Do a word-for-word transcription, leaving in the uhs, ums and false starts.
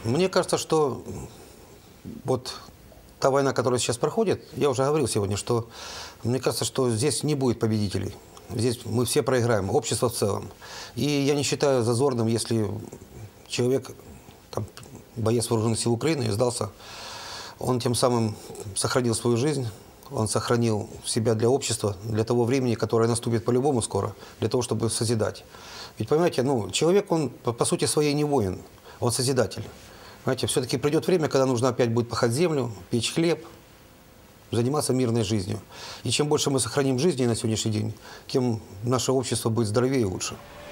Мне кажется, что вот та война, которая сейчас проходит, я уже говорил сегодня, что мне кажется, что здесь не будет победителей. Здесь мы все проиграем, общество в целом. И я не считаю зазорным, если человек, там, боец вооруженных сил Украины, сдался, он тем самым сохранил свою жизнь, он сохранил себя для общества, для того времени, которое наступит по-любому скоро, для того, чтобы созидать. Ведь, понимаете, ну, человек, он по, по сути своей не воин, он созидатель. Понимаете, все-таки придет время, когда нужно опять будет пахать землю, печь хлеб, заниматься мирной жизнью. И чем больше мы сохраним жизни на сегодняшний день, тем наше общество будет здоровее и лучше.